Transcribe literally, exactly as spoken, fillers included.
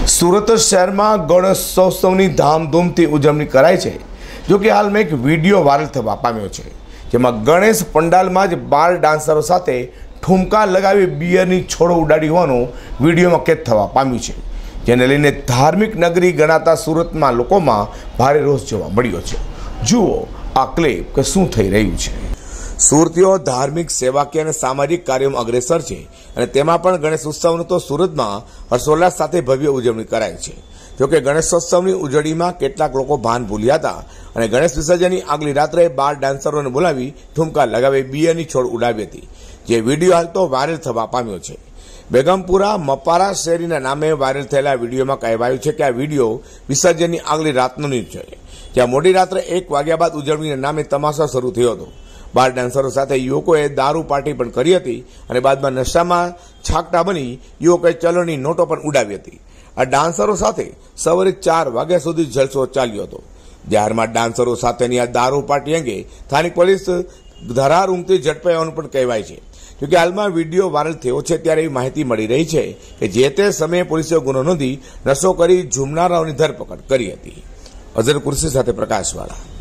સુરત શહેરમાં ગણેશોત્સવની ધામધૂમથી ઉજવણી કરાય છે। જો કે હાલમાં એક વિડીયો વાયરલ થવા પામ્યો છે, જેમાં ગણેશ પંડાલમાં જ બાર ડાન્સરો સાથે ઠુમકા લગાવી બિયરની છોડો ઉડાડી હોવાનું વિડીયોમાં કેદ થવા પામ્યું છે, જેને લઈને ધાર્મિક નગરી ગણાતા સુરતમાં લોકોમાં ભારે રોષ જોવા મળ્યો છે। જુઓ આ ક્લિપ કે શું થઈ રહ્યું છે। સુરતીઓ ધાર્મિક સેવાકીય અને સામાજિક કાર્યોમાં અગ્રેસર છે અને તેમાં પણ ગણેશ ઉત્સવનું તો સુરતમાં હર્ષોલ્લાસ સાથે ભવ્ય ઉજવણી કરાય છે। જોકે ગણેશોત્સવની ઉજવણીમાં કેટલાક લોકો ભાન ભૂલ્યા હતા અને ગણેશ વિસર્જનની આગલી રાત્રે બાર ડાન્સરોને બોલાવી ઠુમકા લગાવી બિયરની છોડ ઉડાવી હતી, જે વિડીયો હાલ તો વાયરલ થવા પામ્યો છે। બેગમપુરા મપારા શેરીના નામે વાયરલ થયેલા વિડીયોમાં કહેવાયું છે કે આ વિડીયો વિસર્જનની આગલી રાતનો છે, જ્યાં મોડી રાત્રે એક વાગ્યા બાદ ઉજવણીના નામે તમાશા શરૂ થયો હતો। બાર ડાન્સરો સાથે યુવકોએ દારૂ પાર્ટી પણ કરી હતી અને બાદમાં નશામાં છાકટા બની યુવકોએ ચલણની નોટો પણ ઉડાવી હતી। આ ડાન્સરો સાથે સવારે ચાર વાગ્યા સુધી જલસો ચાલ્યો હતો। જાહેરમાં ડાન્સરો સાથેની આ દારૂ પાર્ટી અંગે સ્થાનિક પોલીસ ધરાર ઊંઘથી ઝડપાઈ હોવાનું પણ કહેવાય છે। જોકે હાલમાં વિડીયો વાયરલ થયો છે ત્યારે એવી માહિતી મળી રહી છે કે જે તે સમયે પોલીસે ગુનો નોંધી નશો કરી ઝૂમનારાઓની ધરપકડ કરી હતી। અઝર કુર્સી સાથે પ્રકાશવાળા।